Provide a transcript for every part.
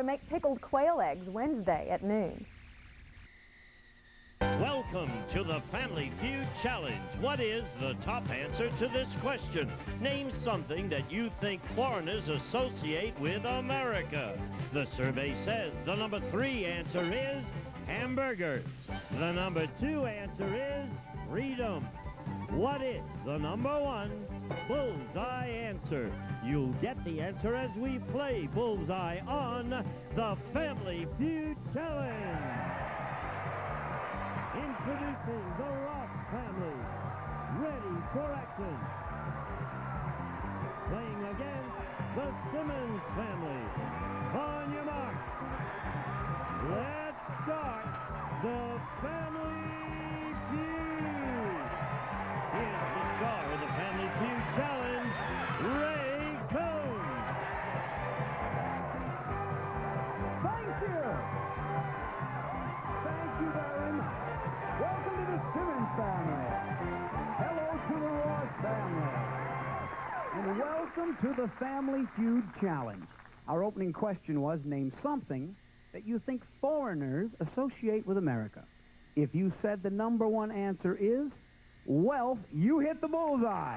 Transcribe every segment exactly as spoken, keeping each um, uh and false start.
to make pickled quail eggs Wednesday at noon. Welcome to the Family Feud Challenge. What is the top answer to this question? Name something that you think foreigners associate with America. The survey says the number three answer is hamburgers. The number two answer is freedom. What is the number one bullseye answer? You'll get the answer as we play Bullseye on the Family Feud Challenge. Introducing the Ross family, ready for action. Playing against the Simmons family. On your mark. Let's start the Family Feud. Here's the star of the Family Feud Challenge, Ray Combs. Thank you. Thank you very much. Welcome to the Simmons family. Hello to the Ross family. And welcome to the Family Feud Challenge. Our opening question was, name something that you think foreigners associate with America. If you said the number one answer is wealth, you hit the bullseye.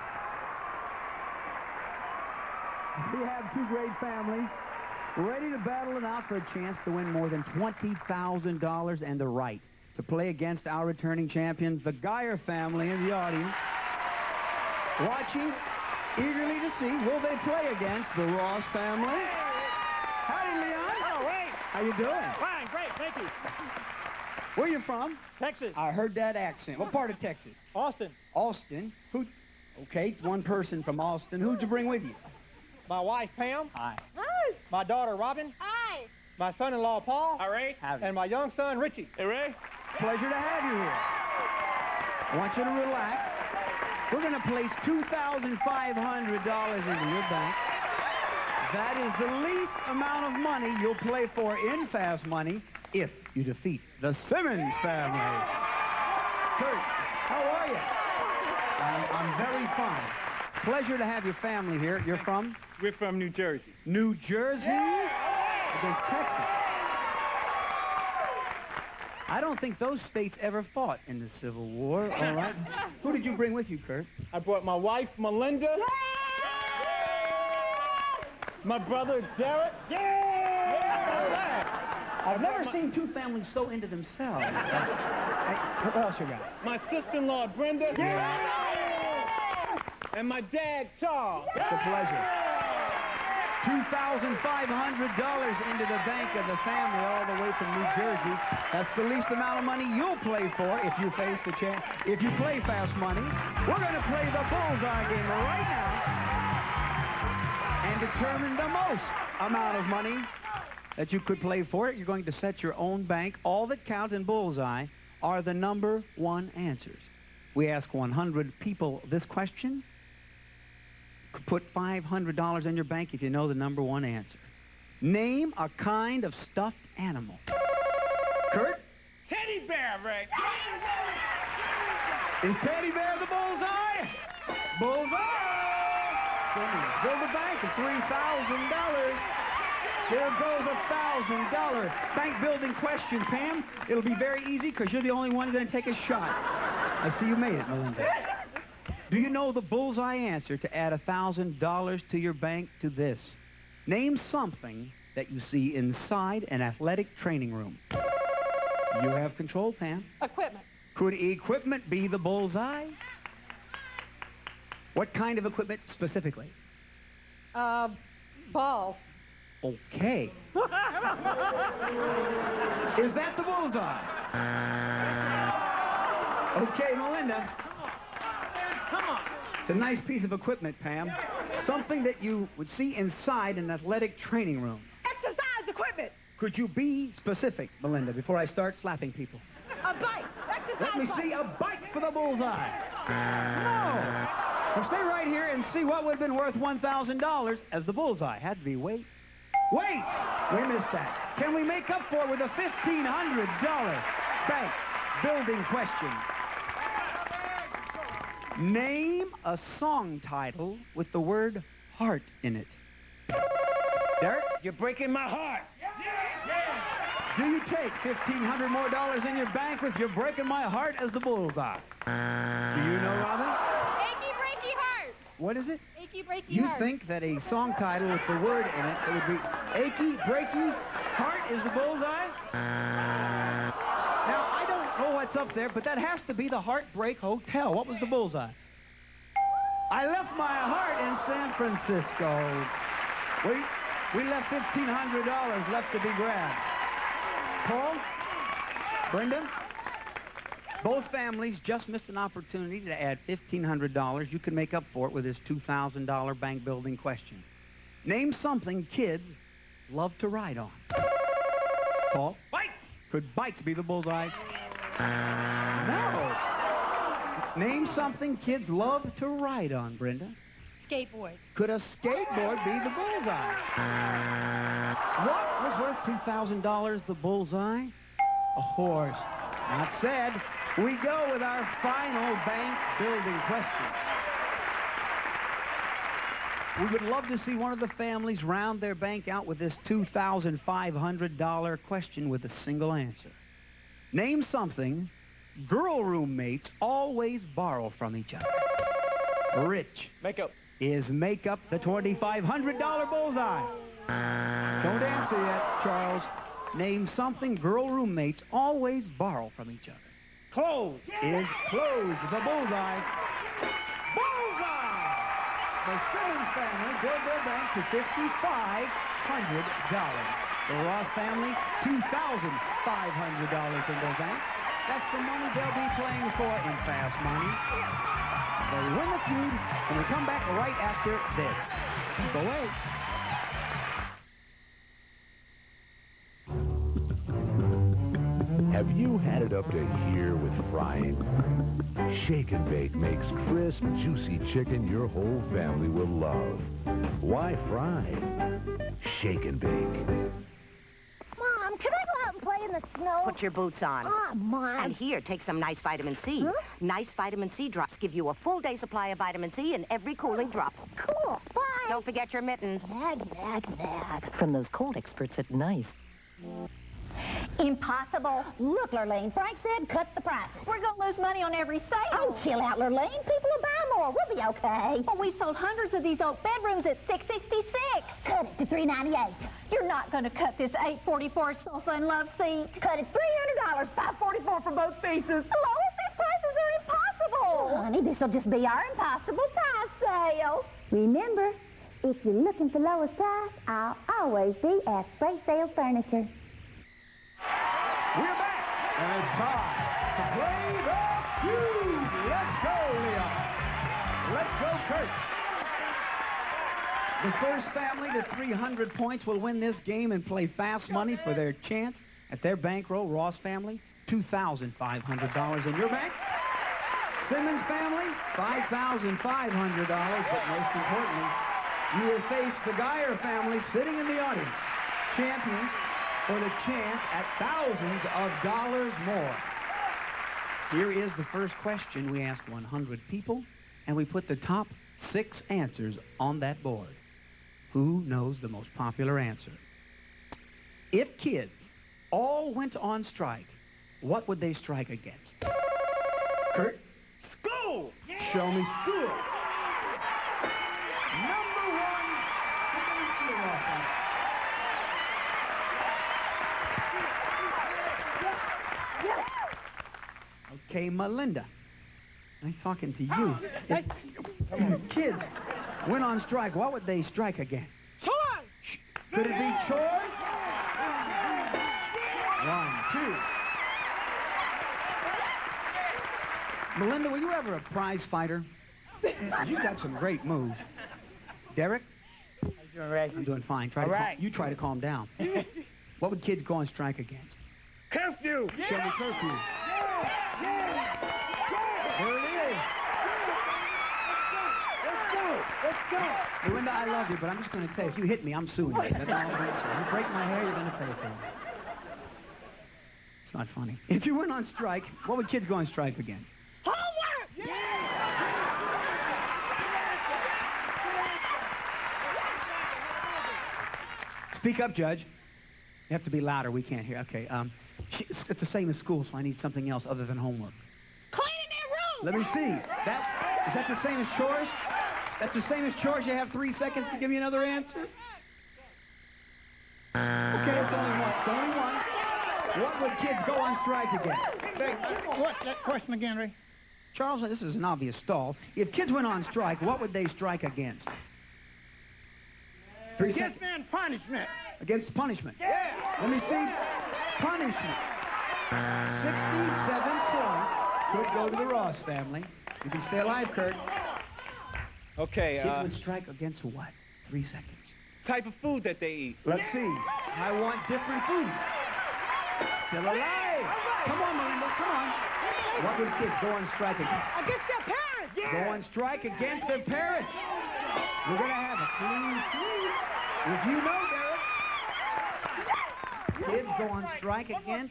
We have two great families ready to battle it out for a chance to win more than twenty thousand dollars and the right to play against our returning champions, the Geyer family in the audience, watching eagerly to see, will they play against the Ross family? Howdy, Leon. Hello, Ray. How you doing? Fine, great, thank you. Where you from? Texas. I heard that accent. What part of Texas? Austin. Austin. Who? Okay, one person from Austin. Who'd you bring with you? My wife, Pam. Hi. Hi. My daughter, Robin. Hi. My son-in-law, Paul. Hi, Ray. Howdy. And my young son, Richie. Hey, Ray. Pleasure to have you here. I want you to relax. We're going to place two thousand five hundred dollars into your bank. That is the least amount of money you'll play for in Fast Money if you defeat the Simmons family. Kurt, how are you? I'm, I'm very fine. Pleasure to have your family here. You're from? We're from New Jersey. New Jersey? Against Texas. I don't think those states ever fought in the Civil War, all right? Who did you bring with you, Kurt? I brought my wife, Melinda. My brother, Derek. I've never seen two families so into themselves. Hey, what else you got? My sister-in-law, Brenda. And my dad, Charles. It's a pleasure. two thousand five hundred dollars into the bank of the family all the way from New Jersey. That's the least amount of money you'll play for if you face the chance. If you play Fast Money, we're going to play the bullseye game right now and determine the most amount of money that you could play for it. You're going to set your own bank. All that counts in bullseye are the number one answers. We ask one hundred people this question. Put five hundred dollars in your bank if you know the number one answer. Name a kind of stuffed animal. Kurt? Teddy bear, Ray. Is Teddy Bear the bullseye? Bullseye! Build the bank at three thousand dollars. There goes a one thousand dollar bank building question, Pam. It'll be very easy because you're the only one going to take a shot. I see you made it, Melinda. Do you know the bullseye answer to add one thousand dollars to your bank to this? Name something that you see inside an athletic training room. You have control, Pam. Equipment. Could equipment be the bullseye? What kind of equipment specifically? Uh, balls. Okay. Is that the bullseye? Okay, Melinda. Come on. It's a nice piece of equipment, Pam. Something that you would see inside an athletic training room. Exercise equipment. Could you be specific, Melinda, before I start slapping people? A bike. Exercise Let me bike. see a bike for the bullseye. No. Well, stay right here and see what would have been worth one thousand dollars as the bullseye. Had to be weights. Weights! We missed that. Can we make up for it with a fifteen hundred dollar bank building question? Name a song title with the word heart in it. Derek? You're breaking my heart. Do you take fifteen hundred more dollars in your bank with You're Breaking My Heart as the bullseye? Do you know, Robin? Achy breaky heart. What is it? Achy breaky You heart. think that a song title with the word in it, it would be Achy Breaky Heart is the bullseye? Now, I don't know what's up there, but that has to be the Heartbreak Hotel. What was the bullseye? I left my heart in San Francisco. We, we left fifteen hundred dollars left to be grabbed. Paul? Brenda? Both families just missed an opportunity to add fifteen hundred dollars. You can make up for it with this two thousand dollar bank building question. Name something kids love to ride on. Paul? Bikes! Could bikes be the bullseye? No. Name something kids love to ride on, Brenda. Skateboard. Could a skateboard be the bullseye? What was worth two thousand dollars, the bullseye? A horse. Not said. We go with our final bank building questions. We would love to see one of the families round their bank out with this two thousand five hundred dollar question with a single answer. Name something girl roommates always borrow from each other. Rich. Makeup. Is makeup the twenty-five hundred dollar bullseye? Don't answer yet, Charles. Name something girl roommates always borrow from each other. Clothes. Is clothes the bullseye? Bullseye! The Simmons family billed their bank to fifty-five hundred dollars. The Ross family, two thousand five hundred dollars in their bank. That's the money they'll be playing for in Fast Money. They win the feud, and we come back right after this. Keep away. Have you had it up to here with frying? Shake and Bake makes crisp, juicy chicken your whole family will love. Why fry? Shake and Bake. Mom, can I go out and play in the snow? Put your boots on. Oh, Mom. And here, take some nice vitamin C. Huh? Nice vitamin C drops give you a full day supply of vitamin C in every cooling drop. Cool. Bye. Don't forget your mittens. Nag, nag, nag. From those cold experts at Nice. Impossible. Look, Lurleen, Frank said cut the prices. We're going to lose money on every sale. Oh, chill out, Lurleen. People will buy more. We'll be okay. Well, we sold hundreds of these oak bedrooms at six sixty-six. Cut it to three ninety-eight. You're not going to cut this eight forty-four sofa and love seat. Cut it three hundred dollars. five forty-four for both pieces. Lois, these prices are impossible. Oh, honey, this'll just be our impossible price sale. Remember, if you're looking for lowest price, I'll always be at Freight Sales Furniture. We're back, and it's time to play the feud. Let's go, Leon. Let's go, Kurt. The first family to three hundred points will win this game and play fast money for their chance at their bankroll. Ross family, two thousand five hundred dollars in your bank. Simmons family, five thousand five hundred dollars, but most importantly, you will face the Geyer family sitting in the audience, champions for the chance at thousands of dollars more. Here is the first question. We asked one hundred people, and we put the top six answers on that board. Who knows the most popular answer? If kids all went on strike, what would they strike against? Kurt? School! Show me school. Number one, school offense. Okay, Melinda. Nice talking to you. If kids went on strike, what would they strike against? Chores! Could it be chores? One, two. Melinda, were you ever a prize fighter? You got some great moves. Derek? How you doing, Ray? I'm doing fine. Try All to cal- right. you try to calm down. What would kids go on strike against? Curfew! Show me curfew. There it is. Let's go! Let's go! Melinda, I love you, but I'm just going to tell you, if you hit me, I'm suing you. That's all I'm going to say. If you break my hair, you're going to pay for it. It's not funny. If you went on strike, what would kids go on strike against? Homework! Speak up, Judge. You have to be louder. We can't hear. Okay. Um, she, it's the same as school, so I need something else other than homework. Cleaning their room. Let me see. That is that the same as chores? That's the same as chores. You have three seconds to give me another answer. Okay, it's only one. It's only one. What would kids go on strike against? Hey, what? That question again, Ray? Charles, this is an obvious stall. If kids went on strike, what would they strike against? Three Against seconds. man punishment. Against punishment. Yeah. Let me see. Punishment. sixty-seven points could go to the Ross family. You can stay alive, Kurt. Okay, Kids uh, would strike against what? Three seconds. type of food that they eat. Let's see. I want different food. Still alive. Come on, Melinda. Come on. What would kids go on strike against? Against their parents. Yeah. Go on strike against their parents. We're going to have a clean sweep. If you know, Derek. Kids go on strike against.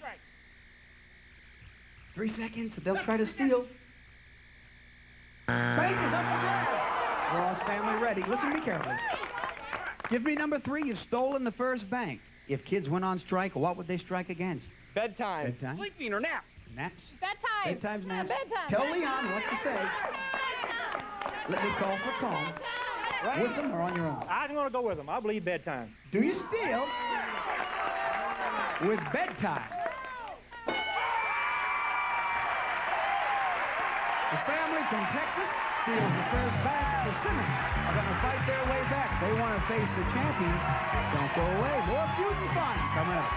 Three seconds. They'll try to steal. Bank is up again. Ross family ready. Listen to me carefully. Give me number three. You've stolen the first bank. If kids went on strike, what would they strike against? Bedtime. Bedtime. Sleeping or nap. Naps. Bedtime. Bedtime's naps. Bedtime. Tell Leon what to say. Let me call for calm. Right. With them or on your own? I'm going to go with them. I believe bedtime. Do you steal? With bedtime. The family from Texas steals the first bank. The Simmons are going to fight their way back. They want to face the champions. Don't go away. More Feud and Fun coming up.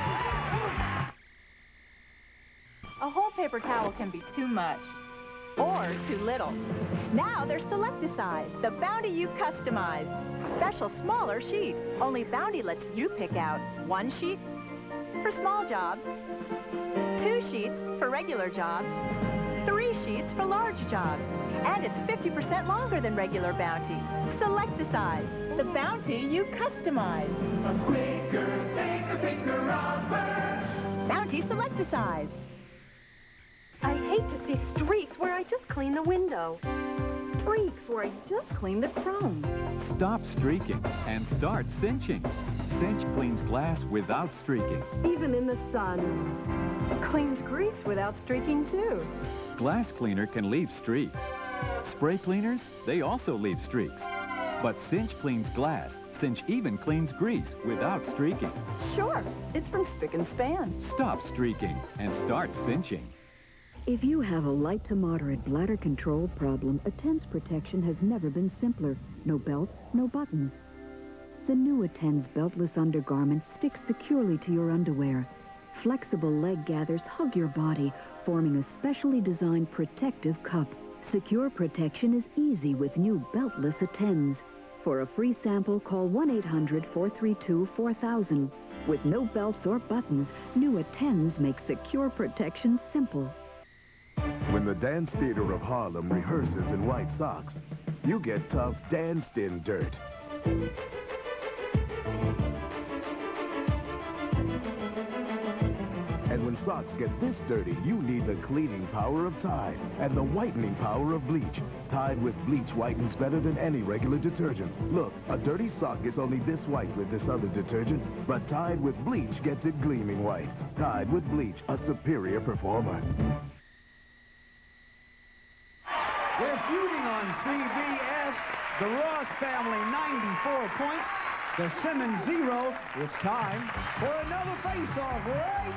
A whole paper towel can be too much or too little. Now there's Selecticide, the Bounty you customize. Special smaller sheet. Only Bounty lets you pick out one sheet for small jobs, two sheets for regular jobs, three sheets for large jobs, and it's fifty percent longer than regular Bounty. Selecticide, the Bounty you customize. A quicker, thicker, thicker offer. Bounty Selecticide. I hate to see streaks where I just clean the window. Streaks where I just clean the chrome. Stop streaking and start cinching. Cinch cleans glass without streaking. Even in the sun. It cleans grease without streaking, too. Glass cleaner can leave streaks. Spray cleaners, they also leave streaks. But Cinch cleans glass. Cinch even cleans grease without streaking. Sure, it's from Spick and Span. Stop streaking and start cinching. If you have a light to moderate bladder control problem, Attens protection has never been simpler. No belts, no buttons. The new Attens beltless undergarment sticks securely to your underwear. Flexible leg gathers hug your body, forming a specially designed protective cup. Secure protection is easy with new beltless Attens. For a free sample, call one eight hundred, four three two, four thousand. With no belts or buttons, new Attens make secure protection simple. When the Dance Theater of Harlem rehearses in white socks, you get tough danced-in dirt. And when socks get this dirty, you need the cleaning power of Tide and the whitening power of bleach. Tide with bleach whitens better than any regular detergent. Look, a dirty sock is only this white with this other detergent, but Tide with bleach gets it gleaming white. Tide with bleach, a superior performer. We're feuding on C B S. The Ross family, ninety-four points. The Simmons, zero. It's time for another face-off right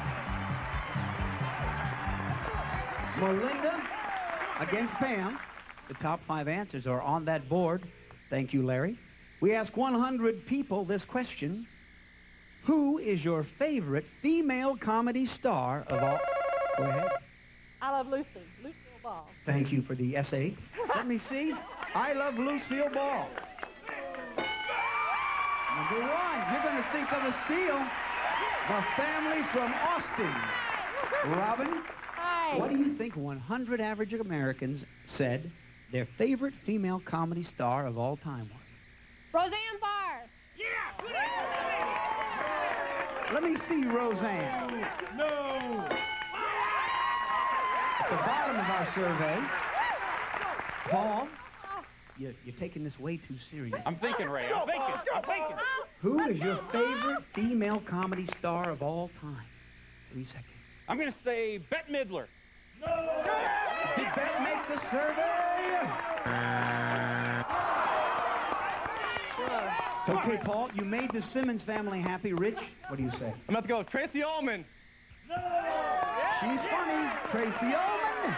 now. Melinda against Pam. The top five answers are on that board. Thank you, Larry. We ask one hundred people this question. Who is your favorite female comedy star of all... Go ahead. I love Lucy. Lucille Ball. Thank you for the essay. Let me see. I love Lucille Ball. Number one, you're going to think of a steal. The family from Austin. Robin, Hi. what do you think one hundred average Americans said their favorite female comedy star of all time was? Roseanne Barr. Let me see Roseanne. No. At the bottom of our survey, Paul, you, you're taking this way too serious. I'm thinking, Ray. I'm thinking. I'm thinking. Who is your favorite female comedy star of all time? Three seconds. I'm going to say Bette Midler. Did Bette make the survey? It's okay, Paul. You made the Simmons family happy. Rich, what do you say? I'm about to go with Tracy Ullman. She's funny. Tracy Ullman.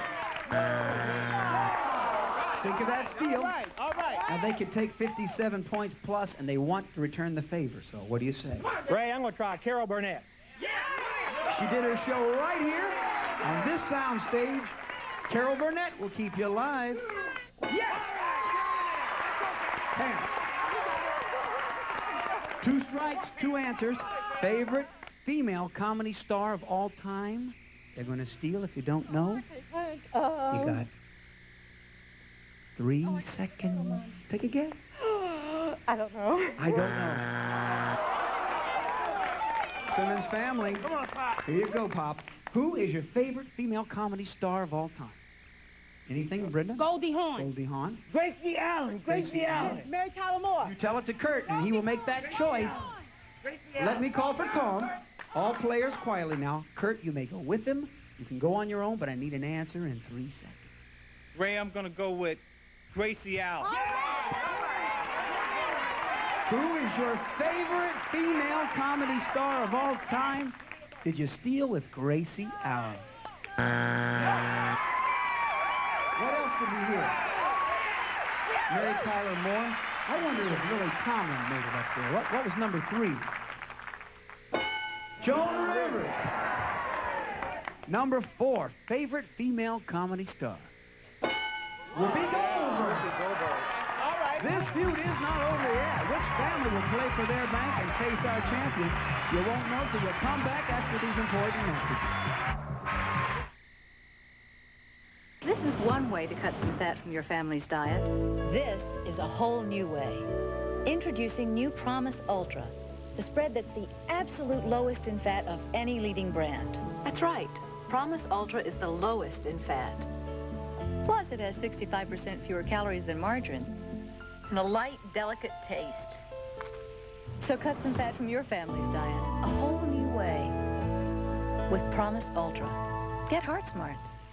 Think of that steal. All right, all right. Now, they could take fifty-seven points plus, and they want to return the favor. So what do you say? Ray, I'm going to try Carol Burnett. She did her show right here on this sound stage. Carol Burnett will keep you alive. Yes! Ten. Two strikes, two answers. Favorite female comedy star of all time? They're going to steal if you don't know. You got three seconds. Take a guess. I don't know. I don't know. Simmons family. Come on, Pop. Here you go, Pop. Who is your favorite female comedy star of all time? Anything, Brenda? Goldie Hawn. Goldie Hawn. Gracie Allen. Gracie, Gracie Allen. Mary Tyler Moore. You tell it to Kurt, and he will make that choice. Let me call for calm. All players quietly now. Kurt, you may go with him. You can go on your own, but I need an answer in three seconds. Ray, I'm going to go with Gracie Allen. Who is your favorite female comedy star of all time? Did you steal with Gracie Allen? What else did we hear? Mary Tyler Moore. I wonder if Lily Tomlin made it up there. What, what was number three? Joan Rivers. Number four, favorite female comedy star. Whoopi Goldberg. All right. This feud is not over yet. Which family will play for their bank and face our champion? You won't know till you come back after these important messages. This is one way to cut some fat from your family's diet. This is a whole new way. Introducing new Promise Ultra, the spread that's the absolute lowest in fat of any leading brand. That's right. Promise Ultra is the lowest in fat. Plus, it has sixty-five percent fewer calories than margarine and a light, delicate taste. So cut some fat from your family's diet a whole new way with Promise Ultra. Get heart smart.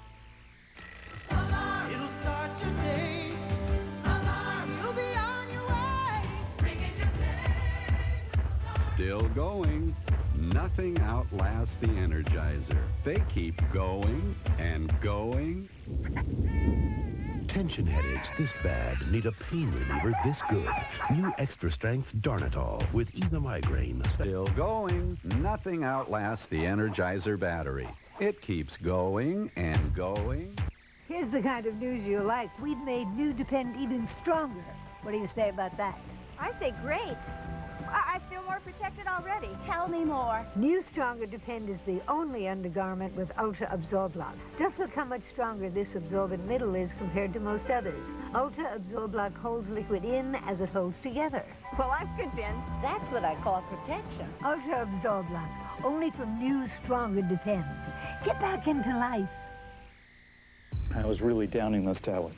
It'll start your day. Alarm, you'll be on your way. Ringing your day. Still going. Nothing outlasts the Energizer. They keep going and going. Tension headaches this bad need a pain reliever this good. New extra strength Darnitol with Ease the Migraine. Still going. Nothing outlasts the Energizer battery. It keeps going and going. Here's the kind of news you like. We've made New Depend even stronger. What do you say about that? I say great. I, I feel more protected already. Tell me more. New Stronger Depend is the only undergarment with Ultra Absorb Lock. Just look how much stronger this absorbent middle is compared to most others. Ultra Absorb Lock holds liquid in as it holds together. Well, I'm convinced. That's what I call protection. Ultra Absorb Lock, only from New Stronger Depend. Get back into life. I was really downing those tablets.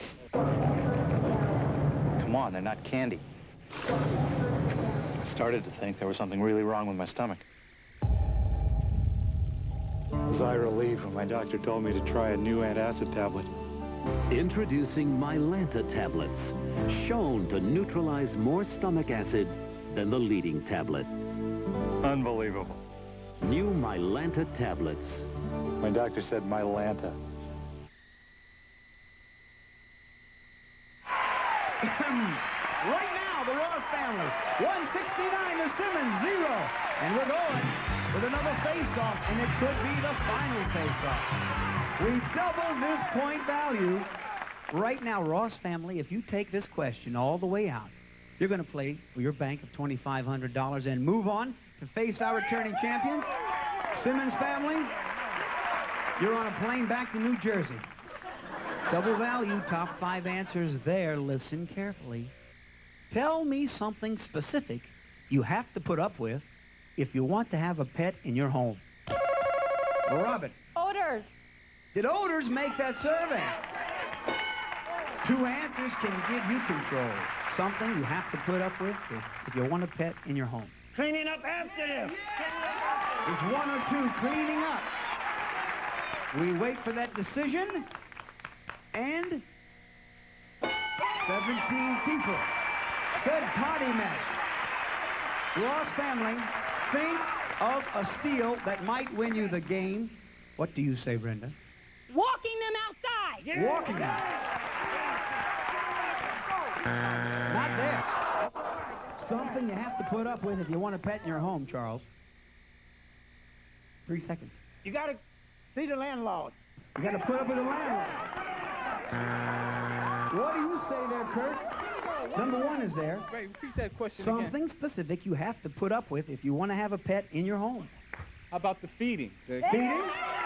Come on, they're not candy. I started to think there was something really wrong with my stomach. Was I relieved when my doctor told me to try a new antacid tablet. Introducing Mylanta tablets, shown to neutralize more stomach acid than the leading tablet. Unbelievable. New Mylanta tablets. My doctor said Mylanta. Right now, the Ross family, one sixty-nine to Simmons, zero. And we're going with another face-off, and it could be the final face-off. We doubled this point value. Right now, Ross family, if you take this question all the way out, you're going to play for your bank of twenty-five hundred dollars and move on to face our returning champions. Simmons family, you're on a plane back to New Jersey. Double value, top five answers there. Listen carefully. Tell me something specific you have to put up with if you want to have a pet in your home. Robin. Odors. Did odors make that survey? Two answers can give you control. Something you have to put up with if, if you want a pet in your home. Cleaning up after them. It's one or two, cleaning up. We wait for that decision. And seventeen people said potty mess. Ross family, think of a steal that might win you the game. What do you say, Brenda? Walking them outside. Yeah. Walking them. Not there. Something you have to put up with if you want a pet in your home, Charles. Three seconds. You got to see the landlord. You got to put up with the landlord. What do you say there, Kurt? Number one is there. Wait, repeat that question Something again. specific you have to put up with if you want to have a pet in your home. How about the feeding? The feeding?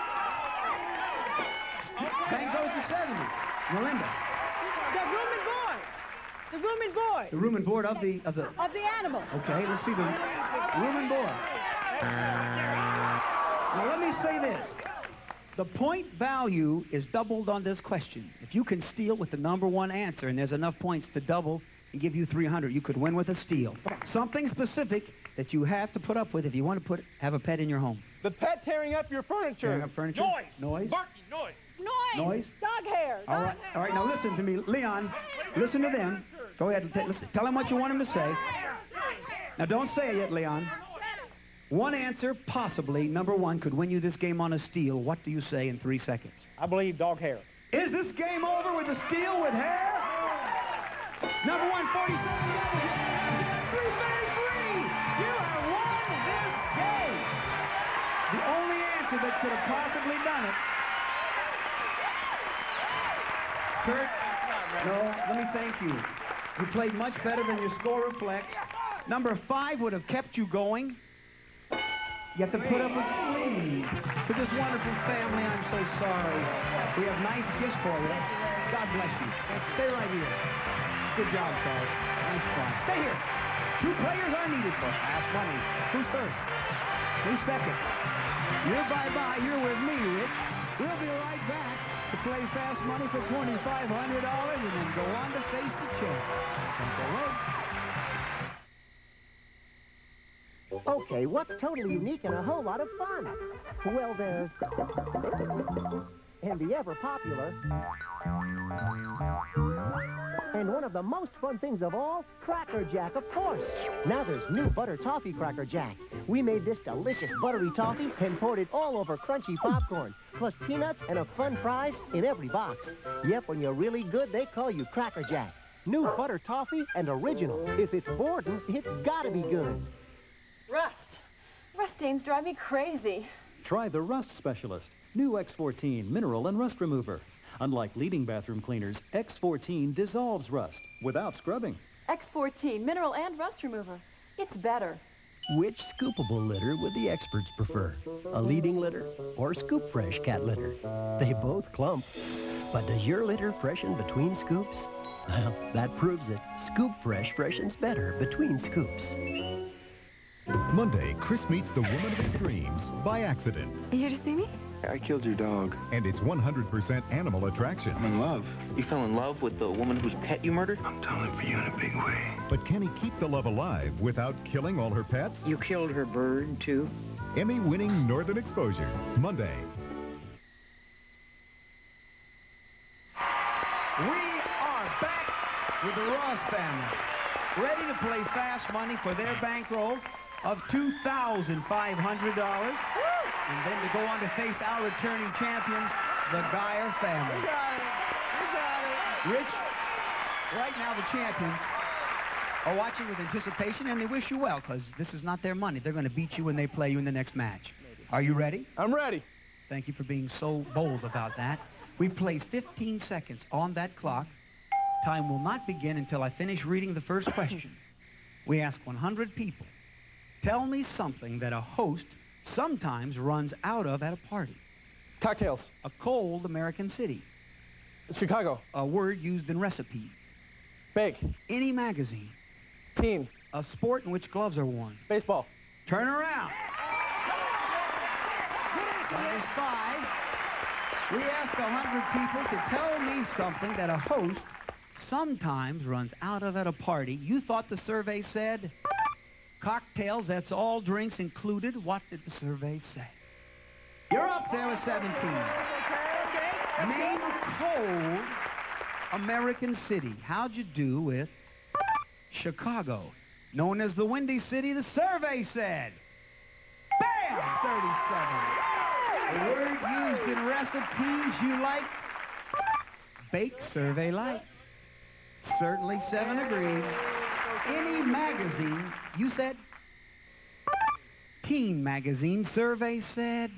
Bank goes to seventy. Melinda. The room and board. The room and board. The room and board of the of the Of the animal. Okay, let's see the room and board. Now let me say this. The point value is doubled on this question. If you can steal with the number one answer and there's enough points to double and give you three hundred, you could win with a steal. Something specific that you have to put up with if you want to put have a pet in your home. The pet tearing up your furniture. Tearing up furniture? Noise. Noise. Barking noise. Noise. Noise. Dog hair. All right, all right. Now listen to me, Leon. Listen to them. Go ahead and t- listen. Tell them what you want them to say. Now don't say it yet, Leon. One answer, possibly, number one, could win you this game on a steal. What do you say in three seconds? I believe dog hair. Is this game over with a steal with hair? Number one, forty-seven dollars. three thirty-three. You have won this game. The only answer that could have possibly done it. Kurt, no, let me thank you. You played much better than your score reflects. Number five would have kept you going. You have to put up with me. To this wonderful family, I'm so sorry. We have nice gifts for you. God bless you. Stay right here. Good job, Charles. Nice try. Stay here. Two players are needed for fast money. Who's first? Who's second? You're bye-bye. You're with me, Rich. We'll be right back to play fast money for twenty-five hundred dollars and then go on to face the champ. Okay, what's totally unique and a whole lot of fun? Well, there's... and the ever-popular... and one of the most fun things of all, Cracker Jack, of course. Now there's new Butter Toffee Cracker Jack. We made this delicious buttery toffee and poured it all over crunchy popcorn, plus peanuts and a fun fries in every box. Yep, when you're really good, they call you Cracker Jack. New Butter Toffee and original. If it's Borden, it's gotta be good. Rust. Rust stains drive me crazy. Try the Rust Specialist. New X fourteen Mineral and Rust Remover. Unlike leading bathroom cleaners, X fourteen dissolves rust without scrubbing. X fourteen, mineral and rust remover. It's better. Which scoopable litter would the experts prefer? A leading litter or Scoop Fresh cat litter? They both clump. But does your litter freshen between scoops? Well, that proves it. Scoop Fresh freshens better between scoops. Monday, Chris meets the woman of his dreams by accident. You here to see me? I killed your dog. And it's one hundred percent animal attraction. I'm in love. You fell in love with the woman whose pet you murdered? I'm telling for you in a big way. But can he keep the love alive without killing all her pets? You killed her bird, too? Emmy-winning Northern Exposure, Monday. We are back with the Ross family, ready to play fast money for their bankroll of two thousand five hundred dollars. And then to go on to face our returning champions, the Geyer family. We got it. We got it. Rich, right now the champions are watching with anticipation, and they wish you well, because this is not their money. They're going to beat you when they play you in the next match. Are you ready? I'm ready. Thank you for being so bold about that. We place fifteen seconds on that clock. Time will not begin until I finish reading the first question. We ask one hundred people. Tell me something that a host sometimes runs out of at a party. Cocktails. A cold American city. Chicago. A word used in recipe. Bake. Any magazine. Team. A sport in which gloves are worn. Baseball. Turn around. That is five. We ask one hundred people to tell me something that a host sometimes runs out of at a party. You thought the survey said cocktails, that's all drinks included. What did the survey say? You're up there with seventeen. Name a cold American city. How'd you do with Chicago? Known as the Windy City, the survey said. Bam! thirty-seven. The word used in recipes you like. Bake, survey like. Certainly seven agreed. Any magazine, you said? Teen magazine, survey said.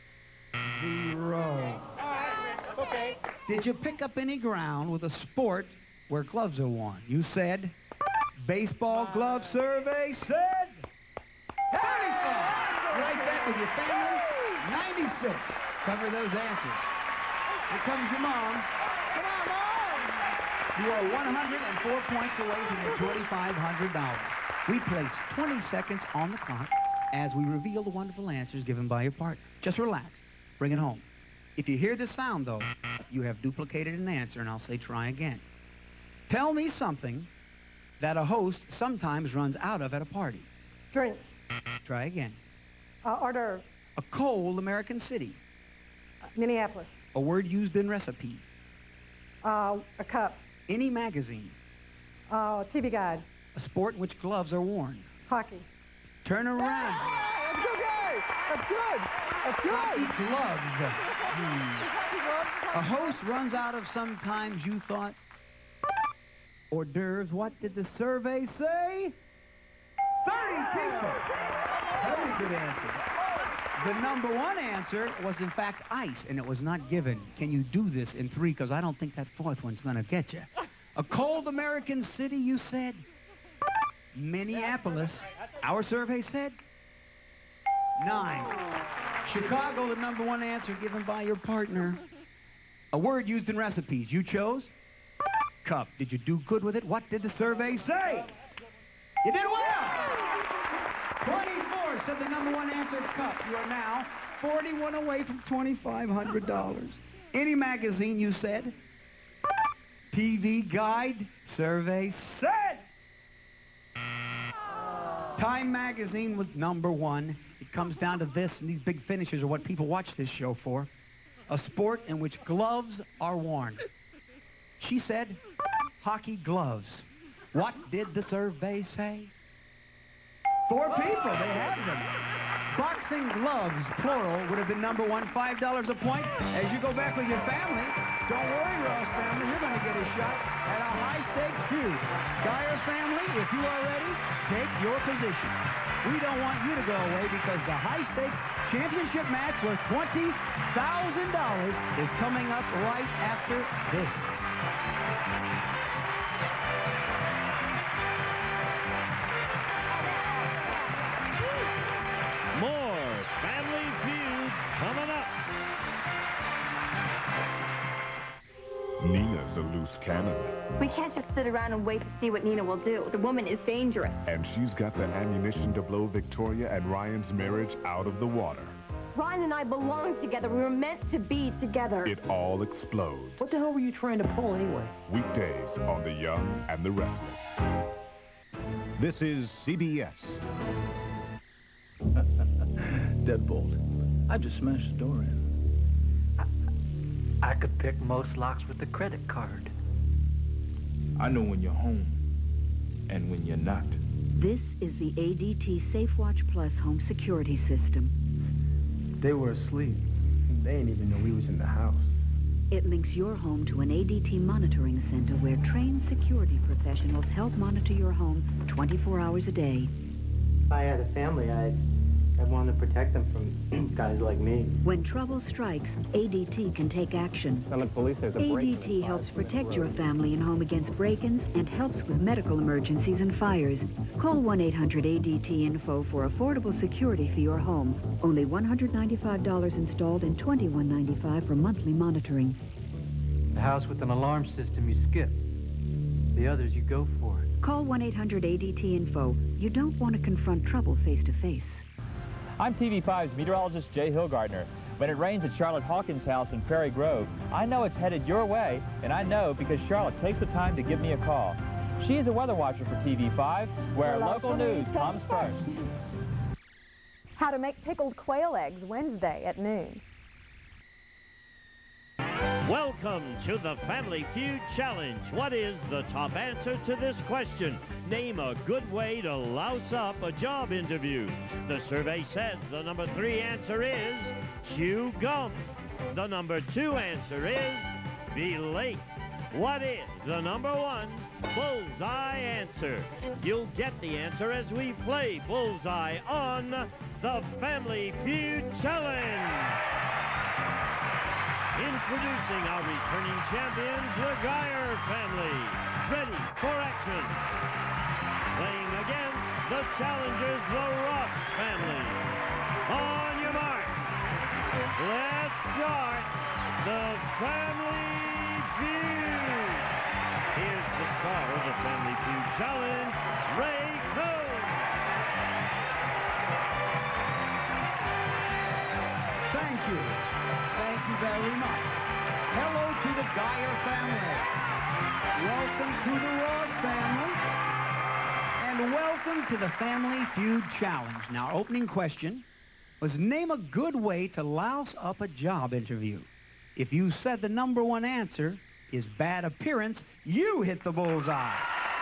Zero. Okay. Did you pick up any ground with a sport where gloves are worn? You said baseball glove, survey said thirty-five. Write that with your family. ninety-six. Cover those answers. Here comes your mom. Come on, Mom. You are one hundred four points away from the twenty-five hundred dollars. We place twenty seconds on the clock as we reveal the wonderful answers given by your partner. Just relax. Bring it home. If you hear the sound, though, you have duplicated an answer, and I'll say try again. Tell me something that a host sometimes runs out of at a party. Drinks. Try again. Uh, hors d'oeuvres. A cold American city. Uh, Minneapolis. A word used in recipe. Uh, a cup. Any magazine. Uh, T V guide. A sport in which gloves are worn. Hockey. Turn around. Hey, that's good, guys. That's good. That's good. Hockey gloves. Hmm. A host runs out of sometimes you thought. Hors d'oeuvres. What did the survey say? thirty people. Very good answer. The number one answer was, in fact, ice, and it was not given. Can you do this in three? Because I don't think that fourth one's going to get you. A cold American city, you said? Minneapolis. Our survey said? Nine. Chicago, the number one answer given by your partner. A word used in recipes. You chose? Cup. Did you do good with it? What did the survey say? You did well. twenty-four said the number one answer, cup. You are now forty-one away from twenty-five hundred dollars. Any magazine, you said? T V guide, survey said. Time magazine was number one. It comes down to this, and these big finishes are what people watch this show for. A sport in which gloves are worn. She said, hockey gloves. What did the survey say? Four people, they had them. Boxing gloves, plural, would have been number one, five dollars a point. As you go back with your family, don't worry, Ross family, you're going to get a shot at a high-stakes feud. Dyer family, if you are ready, take your position. We don't want you to go away because the high-stakes championship match worth twenty thousand dollars is coming up right after this. More Family Feud coming up. Nina's a loose cannon, We can't just sit around and wait to see what Nina will do. The woman is dangerous. and she's got the ammunition to blow Victoria and Ryan's marriage out of the water. Ryan and I belong together. We were meant to be together. It all explodes. What the hell were you trying to pull anyway? Weekdays on The Young and the Restless. This is C B S. Deadbolt. I just smashed the door in. I, I could pick most locks with a credit card. I know when you're home and when you're not. This is the A D T SafeWatch Plus home security system. They were asleep. They didn't even know we was in the house. It links your home to an A D T monitoring center where trained security professionals help monitor your home twenty-four hours a day. If I had a family, I'd, I'd want to protect them from guys like me. When trouble strikes, A D T can take action. Sound like police has a A break-in D T at helps five Smith protect your Road. family and home against break-ins and helps with medical emergencies and fires. Call one eight hundred A D T info for affordable security for your home. Only one hundred ninety-five dollars installed and twenty-one ninety-five for monthly monitoring. The house with an alarm system you skip. The others you go for. Call one eight hundred A D T info. You don't want to confront trouble face to face. I'm T V five's meteorologist Jay Hillgardner. but it rains at Charlotte Hawkins' house in Prairie Grove. I know it's headed your way, and I know because Charlotte takes the time to give me a call. She is a weather watcher for T V five, where local news comes first. How to make pickled quail eggs Wednesday at noon. Welcome to the Family Feud Challenge. What is the top answer to this question? Name a good way to louse up a job interview. The survey says the number three answer is chew gum. The number two answer is be late. What is the number one bullseye answer? You'll get the answer as we play Bullseye on the Family Feud Challenge. Introducing our returning champions, the Geyer family. Ready for action. Playing against the challengers, the Ross family. On your mark. Let's start the Family Feud. Here's the star of the Family Feud Challenge, Ray Cole. Thank you. Thank you very much. Hello to the Geyer family. Welcome to the Ross family. And welcome to the Family Feud Challenge. Now, our opening question was name a good way to louse up a job interview. If you said the number one answer is bad appearance, you hit the bullseye.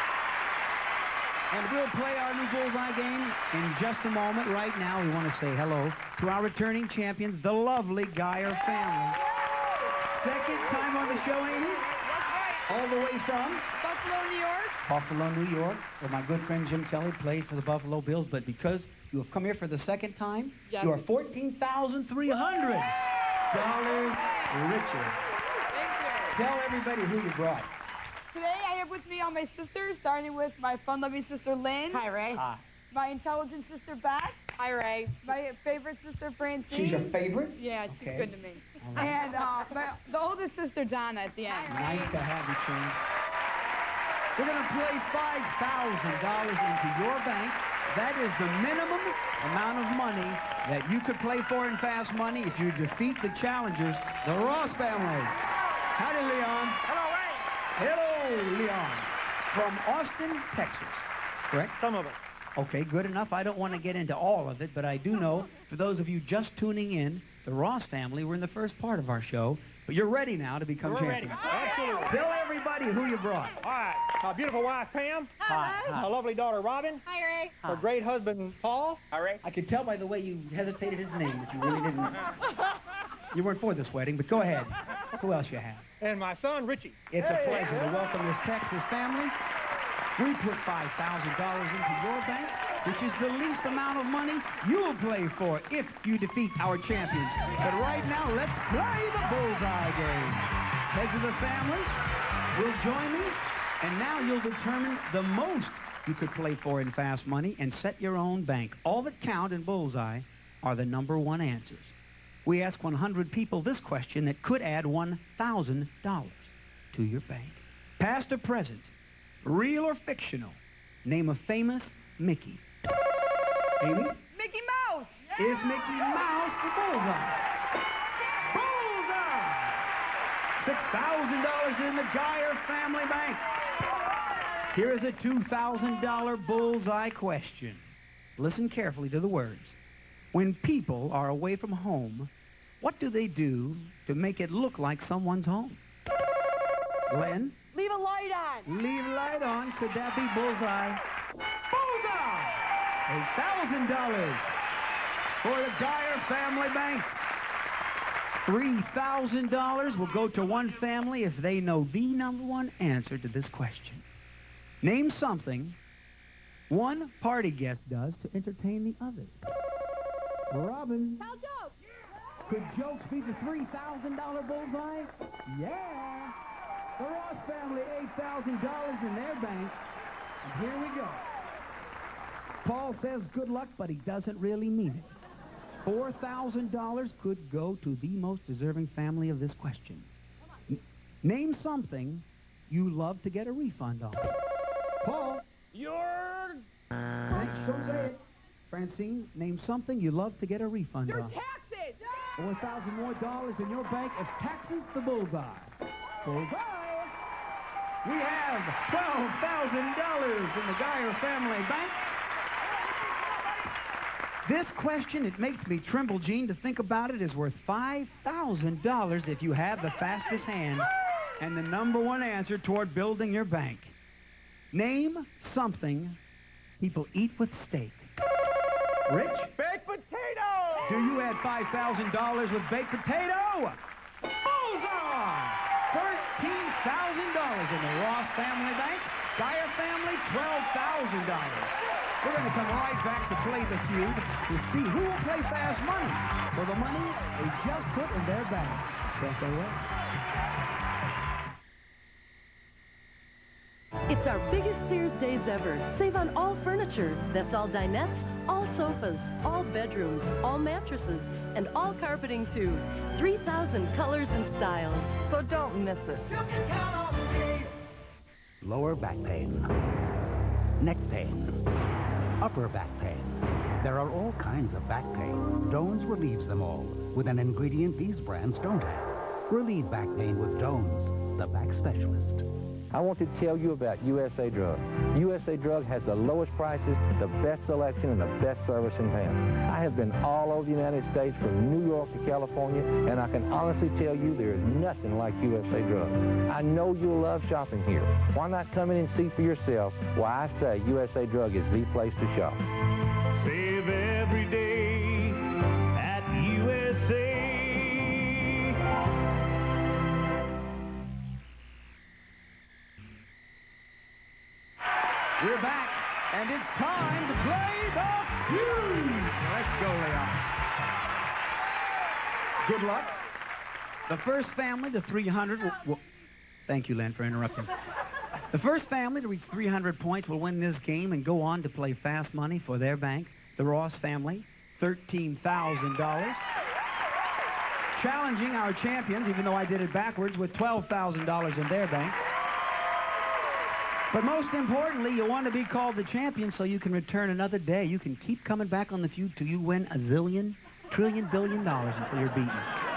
And we'll play our new bullseye game in just a moment. Right now, we want to say hello to our returning champions, the lovely Geyer family. Second time on the show, Amy? All the way from? Buffalo, New York. Buffalo, New York, where my good friend Jim Kelly played for the Buffalo Bills. But because you have come here for the second time, Yes. you are fourteen thousand three hundred dollars richer. Thank you. Tell everybody who you brought. Today I have with me all my sisters, starting with my fun-loving sister Lynn. Hi, Ray. Hi. My intelligent sister Beth. Hi, Ray. My favorite sister Francine. She's your favorite? Yeah, she's Okay. good to me. All right. And uh, my, the oldest sister Donna at the end. Nice to have you, Ching. We're going to place five thousand dollars into your bank. That is the minimum amount of money that you could play for in Fast Money if you defeat the challengers, the Ross family. Howdy, Leon. Hello, Ray. Hello, Leon. From Austin, Texas. Correct? Some of it. Okay, good enough. I don't want to get into all of it, but I do know, for those of you just tuning in, the Ross family were in the first part of our show, but you're ready now to become We're champions. ready. Absolutely. Tell everybody who you brought. All right. My beautiful wife, Pam. Hi. My lovely daughter, Robin. Hi, Ray. My great husband, Paul. Hi, Ray. I could tell by the way you hesitated his name that you really didn't. You weren't for this wedding, but go ahead. Who else you have? And my son, Richie. It's a pleasure to welcome this Texas family. We put five thousand dollars into your bank, which is the least amount of money you'll play for if you defeat our champions. But right now, let's play the bullseye game. Heads of the family will join me, and now you'll determine the most you could play for in Fast Money and set your own bank. All that count in bullseye are the number one answers. We ask one hundred people this question that could add one thousand dollars to your bank. Past or present, real or fictional, name a famous Mickey. Amy? Mickey Mouse. Is Mickey Mouse the bullseye? Bullseye! six thousand dollars in the Geyer family bank. Here is a two thousand dollar bullseye question. Listen carefully to the words. When people are away from home, what do they do to make it look like someone's home? Len? Leave a light on. Leave light on. Could that be bullseye? Bullseye! eight thousand dollars for the Geyer family bank. three thousand dollars will go to one family if they know the number one answer to this question. Name something one party guest does to entertain the others. Robin. Tell jokes. Could jokes be the three thousand dollar bullseye? Yeah. The Ross family, eight thousand dollars in their bank. And here we go. Paul says good luck, but he doesn't really mean it. four thousand dollars could go to the most deserving family of this question. N- name something you love to get a refund on. Paul. Your... Thanks, don't say it. Francine, name something you love to get a refund Your on. taxes. Four thousand more dollars in your bank if taxes the bullseye. Bullseye! We have twelve thousand dollars in the Geyer Family Bank. This question, it makes me tremble, Gene, to think about it, is worth five thousand dollars if you have the fastest hand and the number one answer toward building your bank. Name something people eat with steak. Rich? Baked potato! Do you add five thousand dollars with baked potato? Bullseye! thirteen thousand dollars in the Ross Family Bank. Geyer Family, twelve thousand dollars. We're going to come right back to play the feud to see who will play fast money for the money they just put in their bank. Don't go away. It's our biggest Sears days ever. Save on all furniture. That's all dinettes, all sofas, all bedrooms, all mattresses, and all carpeting too. three thousand colors and styles. So don't miss it. You can count on me. Lower back pain, neck pain, upper back pain. There are all kinds of back pain. Doan's relieves them all with an ingredient these brands don't have. Relieve back pain with Doan's, the back specialist. I want to tell you about U S A Drug. U S A Drug has the lowest prices, the best selection, and the best service in town. I have been all over the United States from New York to California, and I can honestly tell you there is nothing like U S A Drug. I know you'll love shopping here. Why not come in and see for yourself why I say U S A Drug is the place to shop. Save every day at U S A. We're back, and it's time to play the feud. Let's go, Leon. Good luck. The first family to three hundred will, will... Thank you, Len, for interrupting. The first family to reach three hundred points will win this game and go on to play fast money for their bank. The Ross family, thirteen thousand dollars. Challenging our champions, even though I did it backwards, with twelve thousand dollars in their bank. But most importantly, you want to be called the champion so you can return another day. You can keep coming back on the feud till you win a zillion, trillion, billion dollars until you're beaten.